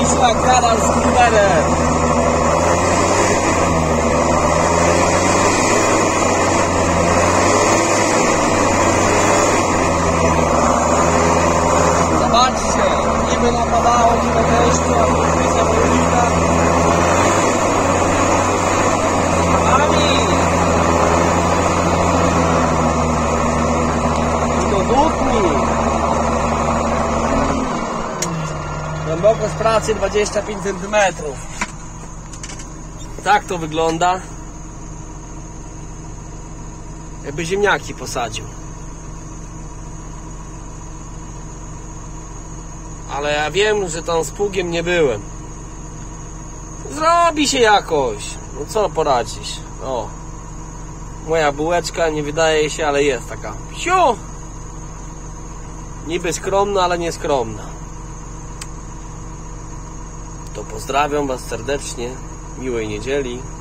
Wyszła krada z numerem. Zobaczcie, niby napadało tyle deszczu, a tu jest niesamowita. Głębokość pracy 25 cm. Tak to wygląda. Jakby ziemniaki posadził. Ale ja wiem, że tam z pługiem nie byłem. Zrobi się jakoś. No co poradzisz? O. Moja bułeczka nie wydaje się, ale jest taka. Siu! Niby skromna, ale nie skromna. To pozdrawiam Was serdecznie, miłej niedzieli.